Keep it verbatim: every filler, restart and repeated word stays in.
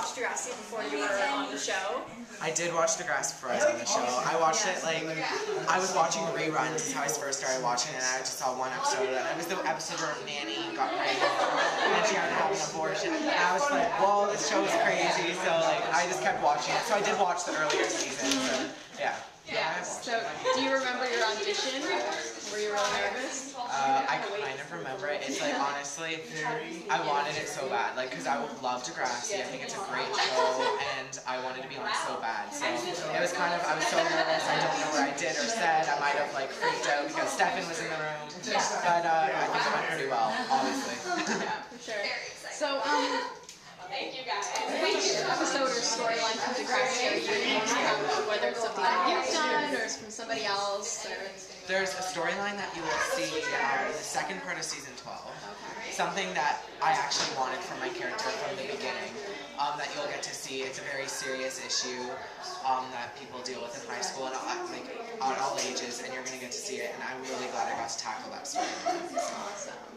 watch Degrassi before you were on the show? I did watch Degrassi before I was on the show. I watched it like, I was watching reruns is how I first started watching it, and I just saw one episode, and it was the episode where Nanny got pregnant, and she had to have an abortion, and I was like, whoa, this show is crazy, so like, I just kept watching it. So I did watch the earlier seasons, so, yeah. Yeah, so do you remember your audition? Were you really nervous? Uh, I kind of remember it. It's like, honestly, I wanted it so bad. Like, because I love Degrassi. I think it's a great show, and I wanted to be on it so bad. So it was kind of, I was so nervous. I don't know what I did or said. I might have, like, freaked out because Stefan was in the room. But uh, I think it went pretty well, obviously. Yeah, for sure. So, um... Thank you guys. which episode or storyline from Degrassi are you most proud of? Whether it's something that you've done or it's from somebody else? Or... There's a storyline that you will see uh, the second part of season twelve. Okay. Something that I actually wanted from my character from the beginning. Um, that you'll get to see. It's a very serious issue um, that people deal with in high school and all, like at all ages, and you're going to get to see it. And I'm really glad I got to tackle that storyline. That's awesome.